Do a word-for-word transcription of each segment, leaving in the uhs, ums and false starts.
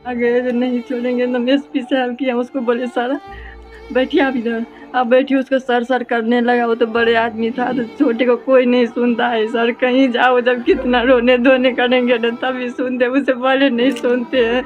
आगे नहीं छोड़ेंगे। तो एस पी साहब किया, उसको बोले सारा बैठिए आप इधर, आप बैठिए। उसको सर सर करने लगा। वो तो बड़े आदमी था, तो छोटे को कोई नहीं सुनता है सर। कहीं जाओ जब कितना रोने धोने करेंगे ना तभी सुनते, उसे पहले नहीं सुनते हैं।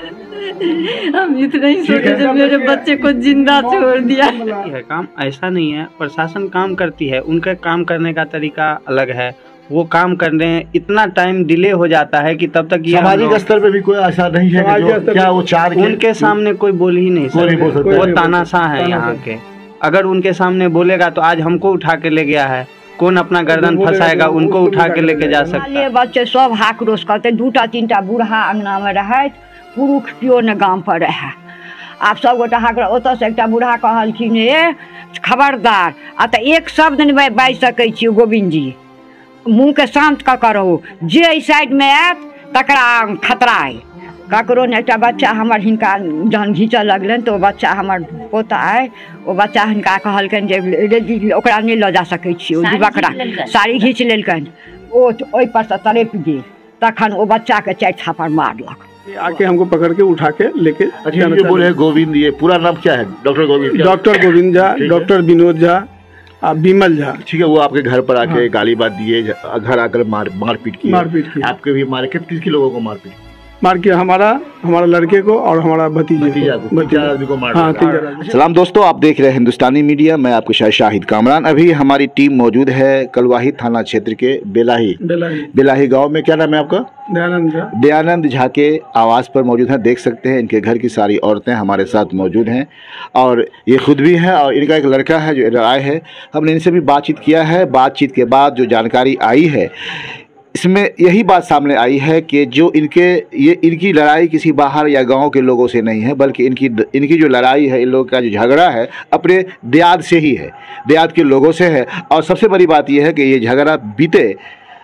हम इतना ही सोचे जब मेरे बच्चे को जिंदा छोड़ दिया है। काम ऐसा नहीं है, प्रशासन काम करती है, उनका काम करने का तरीका अलग है। वो काम कर रहे हैं, इतना टाइम डिले हो जाता है कि तब तक सामाजिक स्तर पे भी कोई ऐसा नहीं है कि जो क्या वो चार उनके सामने कोई बोल ही नहीं सकता। वो तानाशाह है यहाँ के। अगर उनके सामने बोलेगा तो आज हमको उठा के ले गया है, कौन अपना गर्दन फंसाएगा? उनको उठा के लेके जा सकता है। बच्चे सब हाक्रोश करते, दूटा तीनटा बूढ़ा अंगना में रहे, पुरुष क्यों न गाम पर रहे। आप सब गोटा हाकर ओतऽ से एकटा बूढ़ा कहलखिन ए खबरदार आ तो एक शब्द नहीं बाजि सकै छी गोविंद जी, मुँह के शांत कऽ के रहू। जे एहि साइड में आयत तकरा खतरा है। ककरो ने एकटा बच्चा हमर हिनका जहन घींचऽ लगलनि तो बच्चा हमर पोता है, वो बच्चा हिनका कहलकनि जे रे ओकरा नहीं लऽ जा सकै छी। ओ बकरा साड़ी घींच लेलकनि, ओ ओहि पर से तड़पि गेल। तखन ओ बच्चा के चारि थापड़ मारलक। आके हमको पकड़ के उठा के लेके। अच्छा, ये बोले गोविंद, ये पूरा नाम क्या है? Doctor Govind doctor Govind Jha, doctor Vinod Jha, Vimal Jha. ठीक है, वो आपके घर पर आके हाँ। गाली बात दिए, घर आकर मार मारपीट की मारपीट की आपके भी मारे? किस किस लोगों को मारपीट मार किया? हमारा हमारा लड़के को और हमारा भतीजे भतीजा को, भतीजा आदमी को मार। हाँ, सलाम दोस्तों, आप देख रहे हैं हिंदुस्तानी मीडिया। मैं आपके शायद शाहिद कामरान। अभी हमारी टीम मौजूद है कलवाही थाना क्षेत्र के बेलाही बेलाही बेलाही गांव में। क्या नाम है आपका? दयानंद झा। दयानंद झा के आवास पर मौजूद हैं। देख सकते हैं इनके घर की सारी औरतें हमारे साथ मौजूद हैं और ये खुद भी हैं और इनका एक लड़का है जो इधर आए हैं। हमने इनसे भी बातचीत किया है। बातचीत के बाद जो जानकारी आई है इसमें यही बात सामने आई है कि जो इनके ये इनकी लड़ाई किसी बाहर या गांव के लोगों से नहीं है, बल्कि इनकी इनकी जो लड़ाई है, इन लोगों का जो झगड़ा है अपने देहात से ही है, देहात के लोगों से है। और सबसे बड़ी बात यह है कि ये झगड़ा बीते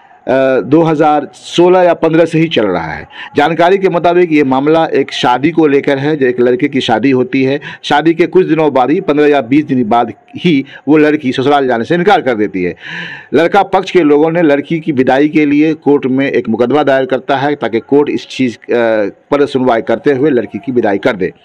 दो हज़ार सोलह या पंद्रह से ही चल रहा है। जानकारी के मुताबिक ये मामला एक शादी को लेकर है। जो एक लड़के की शादी होती है, शादी के कुछ दिनों बाद ही, पंद्रह या बीस दिन बाद ही वो लड़की ससुराल जाने से इनकार कर देती है। लड़का पक्ष के लोगों ने लड़की की विदाई के लिए कोर्ट में एक मुकदमा दायर करता है ताकि कोर्ट इस चीज़ पर सुनवाई करते हुए लड़की की विदाई कर दे।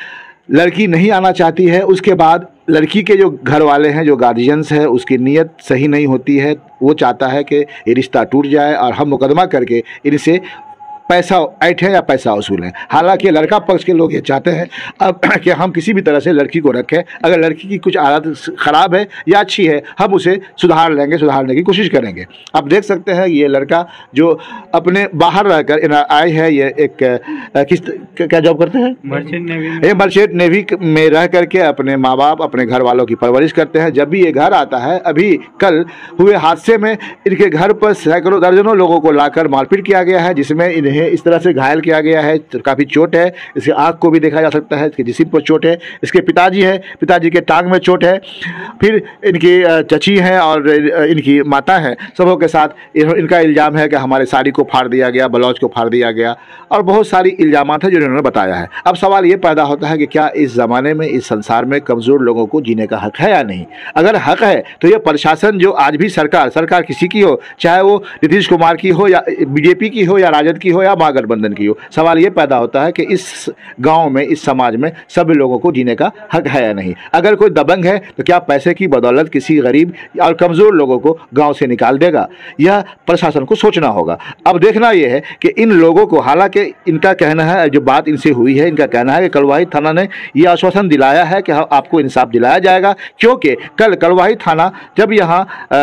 लड़की नहीं आना चाहती है। उसके बाद लड़की के जो घर वाले हैं, जो गार्जियंस है, उसकी नीयत सही नहीं होती है। वो चाहता है कि ये रिश्ता टूट जाए और हम मुकदमा करके इनसे पैसा ऐंठें या पैसा वसूलें। हालांकि लड़का पक्ष के लोग ये चाहते हैं अब कि हम किसी भी तरह से लड़की को रखें। अगर लड़की की कुछ आदत ख़राब है या अच्छी है, हम उसे सुधार लेंगे, सुधारने की कोशिश करेंगे। आप देख सकते हैं ये लड़का जो अपने बाहर रहकर आए हैं, ये एक किस क्या जॉब करते हैं? Merchant navy. ये मर्चेंट नेवी में रह करके अपने माँ बाप, अपने घर वालों की परवरिश करते हैं। जब भी ये घर आता है, अभी कल हुए हादसे में इनके घर पर सैकड़ों दर्जनों लोगों को लाकर मारपीट किया गया है, जिसमें इन्हें इस तरह से घायल किया गया है। काफ़ी चोट है, इसके आँख को भी देखा जा सकता है, इसके जिस्म पर चोट है। इसके पिताजी है, पिताजी के टांग में चोट है। फिर इनकी चची हैं और इनकी माता हैं। सबों के साथ इनका इल्ज़ाम है कि हमारे साड़ी को फाड़ दिया गया, ब्लाउज को फाड़ दिया गया और बहुत सारी इल्ज़ामात हैं जो इन्होंने बताया है। अब सवाल ये पैदा होता है कि क्या इस ज़माने में, इस संसार में कमज़ोर लोगों को जीने का हक़ है या नहीं? अगर हक़ है तो ये प्रशासन जो आज भी सरकार सरकार किसी की हो, चाहे वो नीतीश कुमार की हो या बीजेपी की हो या राजद की हो या महागठबंधन की हो, सवाल ये पैदा होता है कि इस गांव में, इस समाज में सभी लोगों को जीने का हक है या नहीं? अगर कोई दबंग है तो क्या पैसे की बदौलत किसी गरीब और कमज़ोर लोगों को गांव से निकाल देगा? यह प्रशासन को सोचना होगा। अब देखना यह है कि इन लोगों को, हालांकि इनका कहना है, जो बात इनसे हुई है, इनका कहना है कि कलवाही थाना ने यह आश्वासन दिलाया है कि आपको इंसाफ दिलाया जाएगा, क्योंकि कल कलवाही थाना जब यहाँ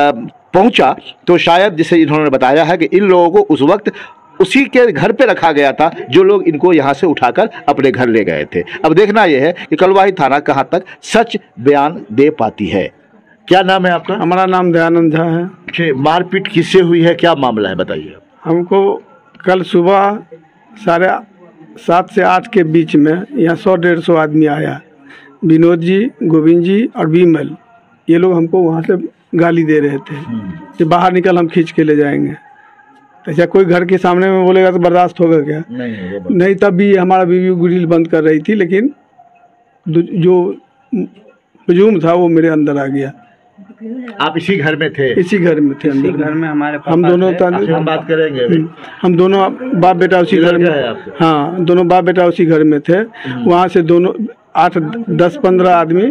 पहुँचा तो शायद, जिसे इन्होंने बताया है कि इन लोगों को उस वक्त उसी के घर पे रखा गया था जो लोग इनको यहाँ से उठाकर अपने घर ले गए थे। अब देखना यह है कि कलवाही थाना कहाँ तक सच बयान दे पाती है। क्या नाम है आपका? हमारा नाम दयानंद झा है। मारपीट किससे हुई है, क्या मामला है, बताइए। हमको कल सुबह साढ़े सात से आठ के बीच में यहाँ सौ डेढ़ सौ आदमी आया। विनोद जी, गोविंद जी और विमल, ये लोग हमको वहाँ से गाली दे रहे थे कि बाहर निकल, हम खींच के ले जाएंगे। अच्छा, कोई घर के सामने में बोलेगा तो बर्दाश्त होगा क्या? नहीं, नहीं। तब भी हमारा बीवी ग्रिल बंद कर रही थी, लेकिन जो हजूम था वो मेरे अंदर आ गया। आप इसी घर में थे? इसी घर में थे, इसी अंदर घर में हमारे हम पापा दोनों थे। था- आपसे हम बात करेंगे अभी। हम दोनों बाप बेटा उसी घर में, लड़का है आपका? हाँ दोनों बाप बेटा उसी घर में थे। वहाँ से दोनों आठ दस पंद्रह आदमी,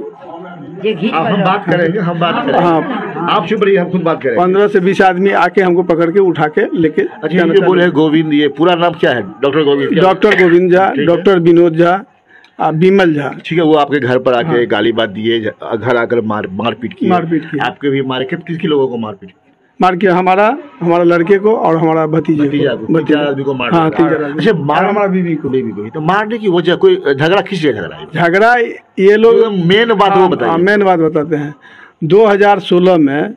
आप हम बात करेंगे, हम बात करेंगे। हाँ आप चुप रहिए, हम खुद बात करेंगे। पंद्रह से बीस आदमी आके हमको पकड़ के उठा के लेके अच्छा, ये जो बोले गोविंद, ये पूरा नाम क्या है? डॉक्टर गोविंद क्या? डॉक्टर गोविंद झा, ठीक है। डॉक्टर विनोद झा, आ, विमल झा। ठीक है, वो आपके घर पर आके हाँ। गाली बात दिए, घर आकर मार मारपीट की मारपीट की। आपके भी मारे? किस किस लोगों को मारपीट की? मार के हमारा हमारा लड़के को और हमारा भतीजे भतीजा को, तीन चार आदमी को मार हाँ दिया। तीन चार आदमी। अच्छा, और मार हमारा बीवी को। बीवी को ही। तो मारने की वजह कोई झगड़ा किस लिए झगड़ा है? झगड़ा ये लोग, मेन बात वो बताइए। मेन बात बताते हैं। दो हज़ार सोलह में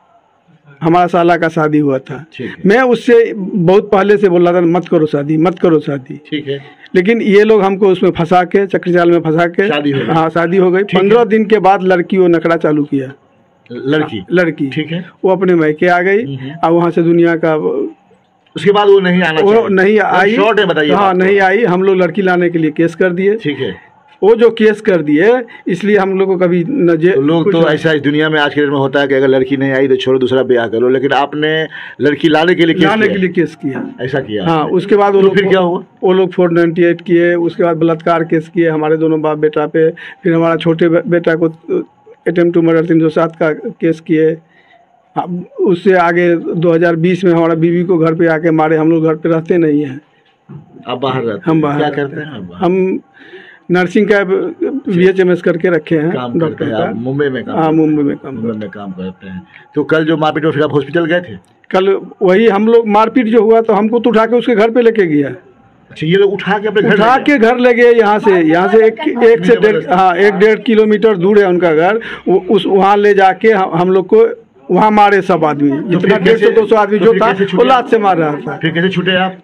हमारा साला का शादी हुआ था। ठीक है। मैं उससे बहुत पहले से बोल रहा था मत करो शादी, मत करो शादी। ठीक है। लेकिन ये लोग हमको उसमें फंसा के, चक्री जाल में फंसा के शादी हो गई। हाँ शादी हो गई। ठीक है। पंद्रह दिन के बाद लड़की वो नखड़ा चालू किया। लड़की लड़की ठीक है। वो अपने मैके आ गई हम्म। और वहाँ से दुनिया का उसके बाद वो नहीं आना वो चाहिए। नहीं आई। शॉर्ट है, बताइए। हाँ नहीं आई। हम लोग लड़की लाने के लिए केस कर दिए। ठीक है। वो जो केस कर दिए इसलिए हम लोग को कभी न जे तो लोग कुछ तो नहीं। ऐसा इस दुनिया में आज के डेट में होता है कि अगर लड़की नहीं आई तो छोड़ो, दूसरा ब्याह करो, लेकिन आपने लड़की लाने के लिए केस लाने किया। के लिए केस किया। ऐसा किया? हाँ उसके बाद वो तो लोग फिर क्या हुआ? वो लोग फोर नाइन्टी एट किए। उसके बाद बलात्कार केस किए हमारे दोनों बाप बेटा पे। फिर हमारा छोटे बे- बेटा को अटेम्प्ट टू मर्डर तीन सौ सात का केस किए। अब उससे आगे दो हज़ार बीस में हमारा बीवी को घर पे आके मारे। हम लोग घर पे रहते नहीं हैं, आप बाहर रहते हम हैं? बाहर क्या रहते करते हैं आप बाहर? हम नर्सिंग का बी एच एम एस करके रखे हैं, काम करते डॉक्टर हैं का। आप? मुंबई में काम हाँ करते हैं? मुंबई में काम मुंबई में काम करते हैं। तो कल जो मारपीट हुआ फिर आप हॉस्पिटल गए थे? कल वही हम लोग मारपीट जो हुआ तो हमको तो उठा के उसके घर पे लेके गया। अच्छा, ये लोग उठा के अपने घर उठा ले के घर ले गए। यहाँ से यहाँ से एक एक से डेढ़ हाँ एक डेढ़ किलोमीटर दूर है उनका घर। वो उस वहाँ ले जाके हम हम लोग को वहाँ मारे सब आदमी। जितना फिर डेढ़ सौ कैसे- दो सौ आदमी तो जो फिर था कैसे छूटे वो आप? लात से मार रहा था। फिर कैसे छूटे आप?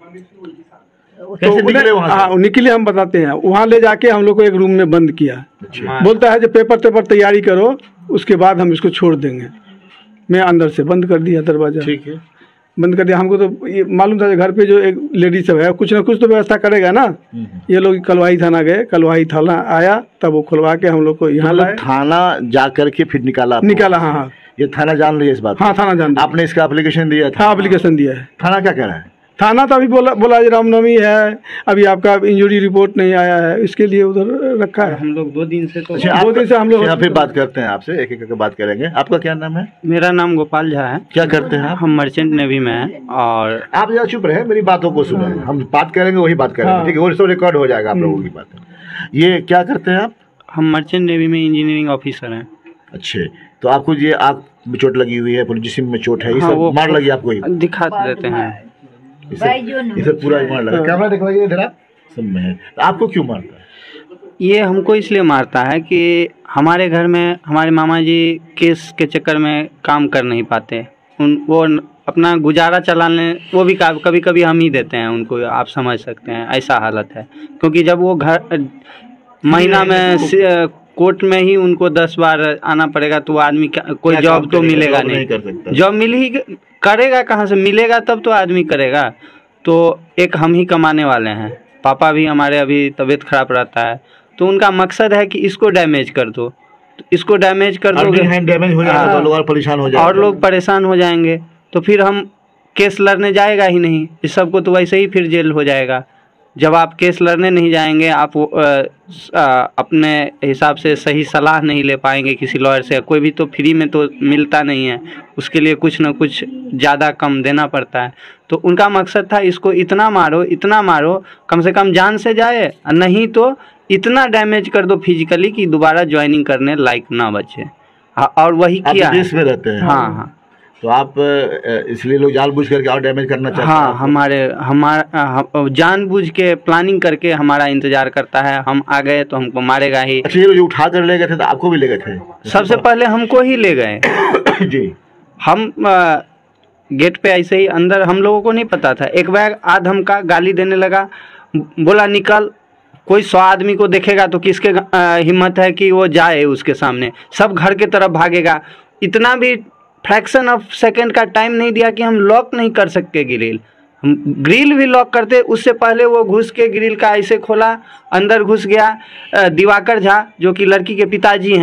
तो कैसे उन्हें- निकले वहाँ से? हाँ निकले हम बताते हैं। वहाँ ले जाके हम लोग को एक रूम में बंद किया। अच्छा। बोलता है जो पेपर पेपर तैयारी करो उसके बाद हम इसको छोड़ देंगे। मैं अंदर से बंद कर दिया दरवाजा। ठीक है। बंद कर दिया। हमको तो ये मालूम था कि घर पे जो एक लेडीज सब है कुछ ना कुछ तो व्यवस्था करेगा ना। ये लोग कलवाही थाना गए। कलवाही थाना आया तब वो खुलवा के हम लोग को यहाँ मतलब लाए। थाना जा करके फिर निकाला आपको? निकाला। हाँ हाँ ये थाना जान रही है इस बात को? हाँ थाना जान आपने इसका एप्लीकेशन दिया था? हाँ एप्लीकेशन दिया है। थाना क्या कह रहा है? थाना तो अभी बोला बोला जी रामनवमी है, अभी आपका इंजरी रिपोर्ट नहीं आया है, इसके लिए उधर रखा है। हम लोग दो दिन से तो अच्छा, दो आपका- दिन से हम लोग अच्छा, फिर बात करते हैं आपसे, एक एक करके बात करेंगे। आपका क्या नाम है? मेरा नाम गोपाल झा है। क्या करते हैं आप? हम मर्चेंट नेवी में हैं और आप जरा चुप रहे, मेरी बातों को सुने। हम बात करेंगे वही बात करेंगे, हाँ। ठीक है? वो सब रिकॉर्ड हो जाएगा आप लोगों की बात। ये क्या करते हैं आप? हम मर्चेंट नेवी में इंजीनियरिंग ऑफिसर हैं। अच्छे, तो आपको ये आँख में चोट लगी हुई है, पूरी जिस्म में चोट है, ये हाँ, सब वो- मार लगी आपको? ही दिखा देते हैं। इसे इसे पूरा ही मार लगा। कैमरा दिखवाइए इधर, आप सब में है। तो आपको क्यों मारता है? ये हमको इसलिए मारता है कि हमारे घर में हमारे मामा जी केस के चक्कर में काम कर नहीं पाते। उन वो न- अपना गुजारा चलाने वो भी कभी कभी हम ही देते हैं उनको, आप समझ सकते हैं ऐसा हालत है। क्योंकि जब वो घर महीना में से- कोर्ट में ही उनको दस बार आना पड़ेगा तो वो आदमी क्या कोई क्या जॉब काम तो करेगा? मिलेगा जॉब नहीं कर नहीं। सकता। जॉब मिल ही करेगा कहाँ से, मिलेगा तब तो आदमी करेगा। तो एक हम ही कमाने वाले हैं। पापा भी हमारे अभी तबीयत खराब रहता है तो उनका मकसद है कि इसको डैमेज कर दो, तो इसको डैमेज कर अर्निंग दो हैंड डैमेज हो जाएगा तो लोग और परेशान हो जाएंगे और लोग परेशान हो जाएंगे। तो फिर हम केस लड़ने जाएगा ही नहीं, इस सबको तो वैसे ही फिर जेल हो जाएगा। जब आप केस लड़ने नहीं जाएंगे, आप वो, आ, आ, अपने हिसाब से सही सलाह नहीं ले पाएंगे किसी लॉयर से। कोई भी तो फ्री में तो मिलता नहीं है, उसके लिए कुछ ना कुछ ज़्यादा कम देना पड़ता है। तो उनका मकसद था इसको इतना मारो इतना मारो कम से कम जान से जाए, नहीं तो इतना डैमेज कर दो फिजिकली कि दोबारा ज्वाइनिंग करने लायक ना बचे। हाँ, और वही आप किया है। विदेश में रहते हैं? हाँ हाँ तो आप अ, इसलिए लोग जानबूझ करके और डैमेज करना चाहते हैं हाँ आपको? हमारे हमारा हम, जानबूझ के प्लानिंग करके हमारा इंतजार करता है। हम आ गए तो हमको मारेगा ही। अच्छा, ये लोग जो उठा कर ले गए थे तो आपको भी ले गए थे? सबसे पहले हमको ही ले गए। जी। हम आ, गेट पे ऐसे ही अंदर, हम लोगों को नहीं पता था। एक बैग आध हमका गाली देने लगा, बोला निकल। कोई सौ आदमी को देखेगा तो किसके आ, हिम्मत है कि वो जाए उसके सामने, सब घर के तरफ भागेगा। इतना भी फ्रैक्शन ऑफ सेकंड का टाइम नहीं दिया कि हम लॉक नहीं कर सकते ग्रिल। हम ग्रिल भी लॉक करते, उससे पहले वो घुस के ग्रिल का ऐसे खोला, अंदर घुस गया। दिवाकर झा जो कि लड़की के पिताजी हैं,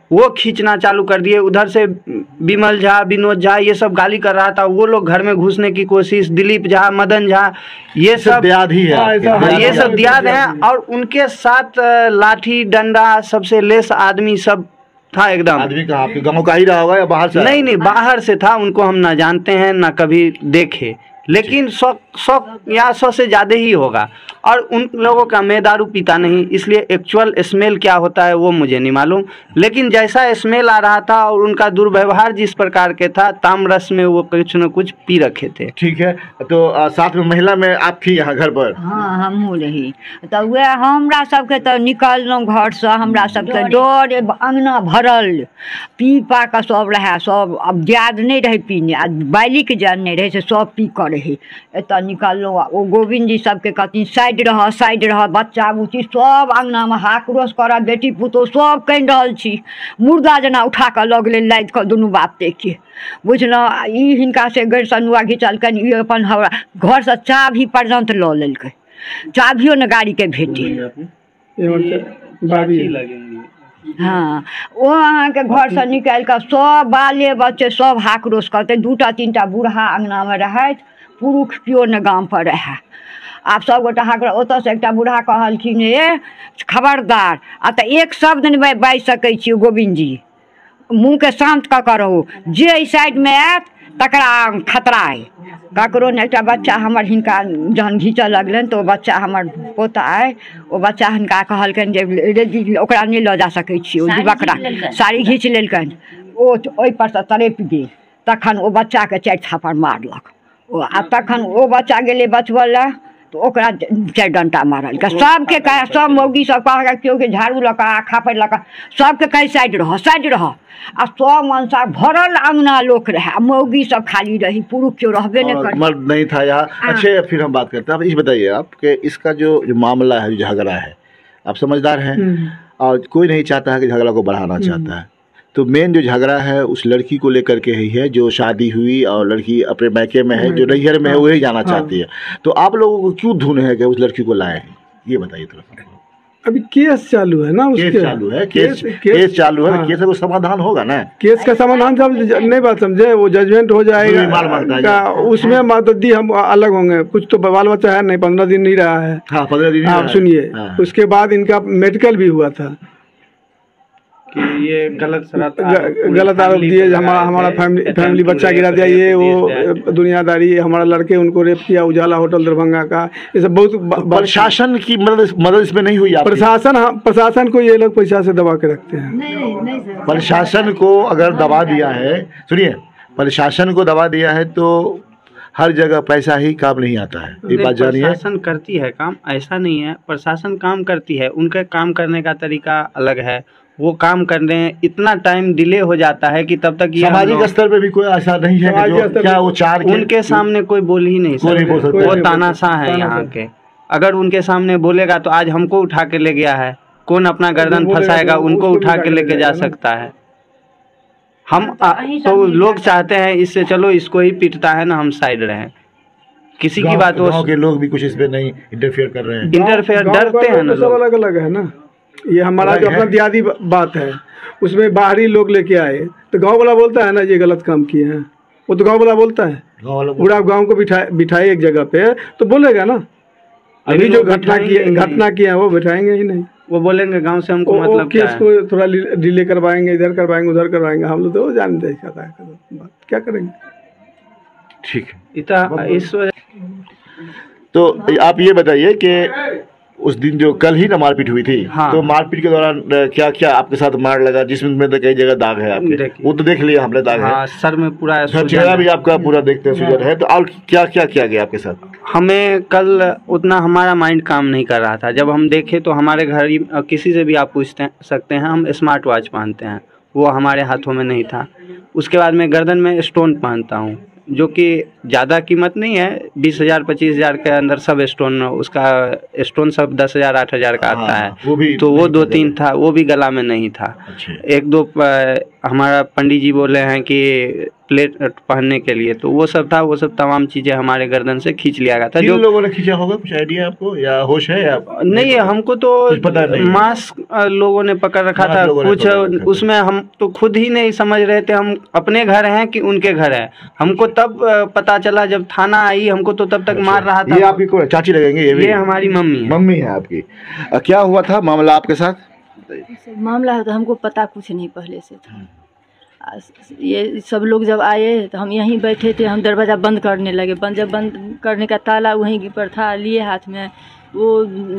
वो खींचना चालू कर दिए। उधर से विमल झा, विनोद झा ये सब गाली कर रहा था, वो लोग घर में घुसने की कोशिश, दिलीप झा, मदन झा, ये सब दियाद ही है। हाँ, ये सब दियाद हैं। और उनके साथ लाठी डंडा सबसे लेस आदमी सब था एकदम। आदमी कहाँ, आपके गांव का ही रहा होगा या बाहर से? नहीं नहीं, बाहर से था। उनको हम ना जानते हैं ना कभी देखे, लेकिन सौ सौ या सौ से ज़्यादा ही होगा। और उन लोगों का मैं दारू पीता नहीं, इसलिए एक्चुअल स्मेल क्या होता है वो मुझे नहीं मालूम। लेकिन जैसा स्मेल आ रहा था और उनका दुर्व्यवहार जिस प्रकार के था, तामरस में वो कुछ न कुछ पी रखे थे। ठीक है, तो आ, साथ में महिला में आप थी यहाँ घर पर? हाँ, हमहूँ रही। तो वह हमरा सबके तो निकललहुँ घर से, हमरा सबके डर, अंगना भरल, पी पा के सब रहे, सब अब याद नहीं रहे पीने, आ बालिक जान नहीं रहे से सब पी कर रहे। एतऽ निकललहुँ, ओ गोविंद जी सबके कहथिन साइड रह साइड रह, बच्चा बुच्ची सब अंगनामे हाक्रोश करऽ, बेटी पुतहु सब कहि रहल छी, मुर्दा जेना उठा कऽ लऽ गेलै लादि कऽ दुनू बाप के, बुझलहुँ। ई हिनका से गैर सनुआ घिचलकनि, ई अपन हमरा घरसँ चाभी पर्यंत लऽ लेलकै, चाभियो ने गाड़ीके भेटी। हाँ, ओ अहाँके घर से निकालि कऽ सब बाले बच्चे सब हाक्रोश करतै। दूटा तीन टा बूढ़ा अंगनामे रहथि, पुरुष केओ ने गाम पर रहै। आब सब गोटा हाक्रोश, ओतऽ से एकटा बूढ़ा कहलखिन ए खबरदार, आ तऽ एक शब्द नहि बाजि सकै छी गोविंद जी, मुँहके शांत कऽ कऽ रहू, जे एहि साइडमे आयत तकरा खतरा अइ। ककरो ने एकटा बच्चा हमर हिनका जहन घीचऽ लगलनि तऽ ओ बच्चा हमर पोता अइ, ओ बच्चा हिनका कहलकनि जे रे ओकरा नहि लऽ जा सकै छी, ओ दिवकरा साड़ी घीच लेलकनि, ओ ओहिपर सँ तड़पि गेल। तखन ओ बच्चाके चारि थापड़ मारलक, ओ आ तखन ओ बच्चा गेलै बचबऽ लए तऽ ओकरा चारि डंटा मारल। सबके कहे, सब मौगी सब कह, केओ के झाड़ू लऽ कऽ, खापड़ लऽ कऽ, सबके कहे साइड रह साइड रह। आ सब मनसा भरल अंगना लोक रहे, मौगी सब खाली रही, पुरुष क्यों रहबे नहीं कर, मर्द नहीं था यहाँ। अच्छा, फिर हम बात करते हैं। अब इस बताइए आप कि इसका जो, जो मामला है, जो झगड़ा है, आप समझदार हैं और कोई नहीं चाहता है कि झगड़ा को बढ़ाना चाहता है, तो मेन जो झगड़ा है उस लड़की को लेकर के ही है, जो शादी हुई और लड़की अपने मैके में है, जो नैहर में है वही जाना चाहती है। तो आप लोगों को क्यों धुन है कि उस लड़की को लाए हैं, ये बताइए थोड़ा। अभी केस चालू है ना, उसके केस चालू है, केस केस, केस चालू है। हाँ। केस का समाधान होगा ना, केस का समाधान जब नहीं बात समझे, वो जजमेंट हो जाएगा, उसमें मददी हम अलग होंगे। कुछ तो बाल बच्चा है नहीं, पंद्रह दिन नहीं रहा है। हाँ, पंद्रह दिन। आप सुनिए, उसके बाद इनका मेडिकल भी हुआ था कि ये गलत गलत आरोप दिए, हमारा हमारा फैमिली फैमिली बच्चा गिरा दिया, ये वो दुनियादारी, हमारा लड़के उनको रेप किया, उजाला होटल दरभंगा का, ये सब बहुत। प्रशासन की मदद मदद इसमें नहीं हुई? प्रशासन, हाँ, प्रशासन को ये लोग पैसा से दबा के रखते हैं। प्रशासन को अगर दबा दिया है, सुनिए, प्रशासन को दबा दिया है तो हर जगह पैसा ही काम नहीं आता है, ये बात जानिए। प्रशासन करती है काम, ऐसा नहीं है, प्रशासन काम करती है, उनका काम करने का तरीका अलग है, वो काम करने इतना टाइम डिले हो जाता है कि तब तक ये सामाजिक स्तर पे भी कोई ऐसा नहीं है कि जो क्या वो चार उनके सामने कोई बोल ही नहीं सकता, वो तानाशाह है यहाँ के। अगर उनके सामने बोलेगा तो आज हमको उठा के ले गया है, कौन अपना गर्दन फंसाएगा, उनको उठा के लेके जा सकता है। हम आ, तो लोग चाहते हैं इससे चलो इसको ही पीटता है ना, हम साइड रहें, किसी की बात। गाँव के लोग भी कुछ इस पे नहीं इंटरफेयर कर रहे हैं, इंटरफेयर डरते हैं ना, सब अलग अलग है ना। ये हमारा जो अपना दियादी बात है, उसमें बाहरी लोग लेके आए तो गांव वाला बोलता है ना ये गलत काम किए हैं, वो तो गांव वाला बोलता है। पूरा गांव को बिठाए बिठाए एक जगह पे तो बोलेगा ना। अभी जो घटना की घटना किया है वो बिठाएंगे ही नहीं, वो बोलेंगे गांव से हमको मतलब केस को थोड़ा डिले करवाएंगे, इधर करवाएंगे उधर करवाएंगे, हम लोग तो जानते हैं क्या करेंगे। ठीक है, इतना इस तो आप ये बताइए कि उस दिन जो कल ही ना मारपीट हुई थी, हाँ। तो मारपीट के दौरान क्या क्या आपके साथ मार लगा, जिसमें तो कई जगह दाग है आपके, वो तो देख लिया हमने दाग, हाँ, है सर में पूरा, चेहरा भी आपका पूरा देखते हैं सूजन है। तो और क्या क्या किया गया आपके साथ? हमें कल उतना हमारा माइंड काम नहीं कर रहा था। जब हम देखे तो हमारे घर किसी से भी आप पूछ सकते हैं, हम स्मार्ट वॉच पहनते हैं, वो हमारे हाथों में नहीं था। उसके बाद मैं गर्दन में स्टोन पहनता हूँ, जो कि ज़्यादा कीमत नहीं है, बीस हज़ार पच्चीस हज़ार के अंदर सब स्टोन, उसका स्टोन सब दस हज़ार आठ हज़ार का आता है। वो भी तो वो दो तीन था, वो भी गला में नहीं था। एक दो हमारा पंडित जी बोले हैं कि प्लेट पहनने के लिए, तो वो सब था, वो सब तमाम चीज़ें हमारे गर्दन से खींच लिया गया था। जो लोगों ने खींचा होगा, कुछ आइडिया आपको या होश है या नहीं? हमको तो पता नहीं, मास्क लोगों ने पकड़ रखा था कुछ, उसमें हम तो खुद ही नहीं समझ रहे थे हम अपने घर हैं कि उनके घर है। हमको तब पता चला जब थाना आई, हमको तो तब तक मार रहा था। ये आपकी कौन चाची लगेंगे? ये, ये हमारी मम्मी है। मम्मी है आपकी। क्या हुआ था मामला आपके साथ? मामला है तो हमको पता कुछ नहीं पहले से था। ये सब लोग जब आए तो हम यहीं बैठे थे, हम दरवाज़ा बंद करने लगे। बंद जब बंद करने का ताला वहीं पर था, लिए हाथ में वो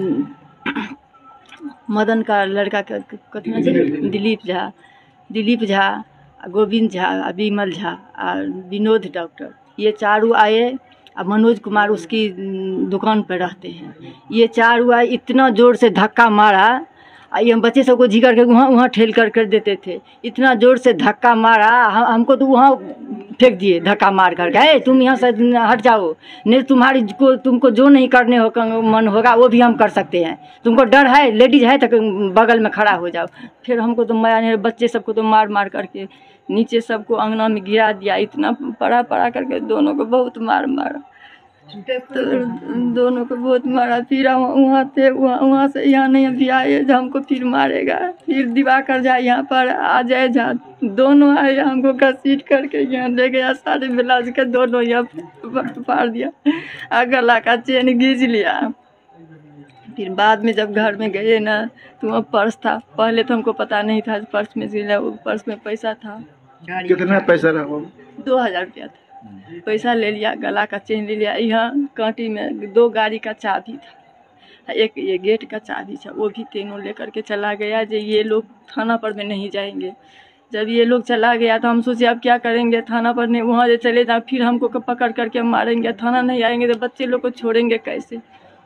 मदन का लड़का कितना दिलीप झा दिलीप झा गोविंद झा, विमल झा और विनोद डॉक्टर, ये चारों आए। अब मनोज कुमार उसकी दुकान पर रहते हैं। ये चारों आए, इतना ज़ोर से धक्का मारा, ये हम बच्चे सबको जी करके वहाँ वहाँ ठेल कर कर देते थे। इतना ज़ोर से धक्का मारा, हम हमको तो वहाँ फेंक दिए धक्का मार करके, ए तुम यहाँ से हट जाओ, नहीं तुम्हारी को तुमको जो नहीं करने हो मन होगा वो भी हम कर सकते हैं। तुमको डर है, लेडीज है तो बगल में खड़ा हो जाओ। फिर हमको तो माया नहीं, बच्चे सबको तो मार मार करके नीचे सबको अंगना में गिरा दिया। इतना पड़ा पड़ा करके दोनों को बहुत मार मारा, तो दोनों को बहुत मारा। फिर हम वहाँ थे, वहाँ वहाँ से यहाँ नहीं अभी आए जो हमको फिर मारेगा। फिर दिवाकर झा यहाँ पर आ जाए, झा दोनों आए, हमको घसीट करके यहाँ ले गया, सारे ब्लाउज के दोनों यहाँ फाड़ दिया और गला का चेन खींच लिया। फिर बाद में जब घर में गए ना तो वहाँ पर्स था, पहले तो हमको पता नहीं था पर्स में सिला, वो पर्स में पैसा था। कितना पैसा रहा? दो हज़ार रुपया था। पैसा ले लिया, गला का चेन ले लिया। यहाँ कांटी में दो गाड़ी का चाबी था, एक ये गेट का चाबी था, वो भी तीनों लेकर के चला गया। जो ये लोग थाना पर में नहीं जाएंगे। जब ये लोग चला गया तो हम सोचे अब क्या करेंगे, थाना पर नहीं, वहाँ जो चले जाए फिर हमको पकड़ करके मारेंगे। थाना नहीं आएंगे तो बच्चे लोग को छोड़ेंगे कैसे।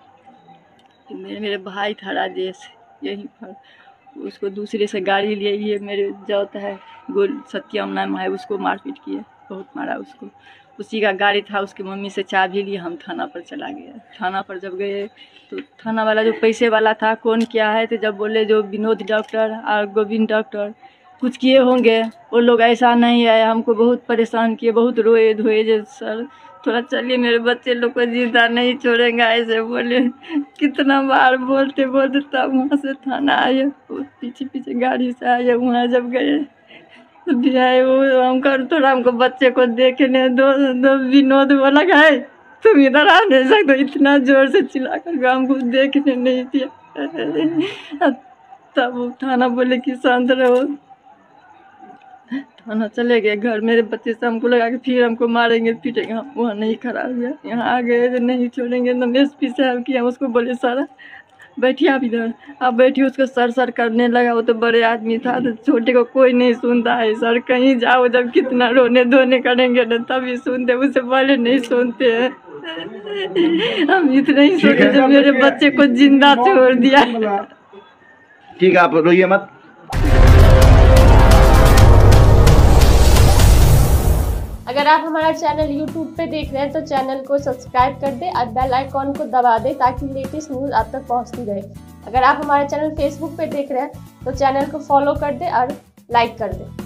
मेरे मेरे भाई था राजेश, यहीं पर, उसको दूसरे से गाड़ी लिए, ये मेरे जौत है गोल सत्यम नाम है, उसको मारपीट किए, बहुत मारा उसको। उसी का गाड़ी था, उसकी मम्मी से चाबी लिए हम थाना पर चला गया। थाना पर जब गए तो थाना वाला जो पैसे वाला था, कौन क्या है, तो जब बोले जो विनोद डॉक्टर और गोविंद डॉक्टर कुछ किए होंगे, वो लोग ऐसा नहीं है। हमको बहुत परेशान किए, बहुत रोए धोए, जो सर थोड़ा चलिए मेरे बच्चे लोग को जिंदा नहीं छोड़ेंगे, ऐसे बोले। कितना बार बोलते बोलते तब वहाँ से थाना आए, पीछे पीछे गाड़ी से आए। वहाँ जब गए तो भी आए, वो हमको थोड़ा हमको बच्चे को देखने दो, दो विनोद बोला है तुम इधर आ नहीं सकते, इतना जोर से चिल्ला कर हमको देखने नहीं दिया। तब थाना बोले कि शांत रहो। थाना चले गए घर, मेरे बच्चे से हमको लगा कि फिर हमको मारेंगे पीटेंगे, हम वहाँ नहीं खड़ा हुआ। यहाँ आ गए तो नहीं छोड़ेंगे। तो एस पी साहब किया, उसको बोले सारा बैठिए आप इधर, आप बैठिए। उसको सर सर करने लगा, वो तो बड़े आदमी था, तो छोटे को कोई नहीं सुनता है। सर कहीं जाओ, जब कितना रोने धोने करेंगे ना तभी सुनते, उससे पहले नहीं सुनते हैं। हम इतना ही सोचे जब मेरे बच्चे को जिंदा छोड़ दिया। ठीक है, आप रोइए मत। अगर आप हमारा चैनल यूट्यूब पे देख रहे हैं तो चैनल को सब्सक्राइब कर दें और बेल आइकॉन को दबा दें ताकि लेटेस्ट न्यूज़ आप तक पहुंचती रहे। अगर आप हमारा चैनल फेसबुक पे देख रहे हैं तो चैनल को फॉलो कर दें और लाइक कर दें।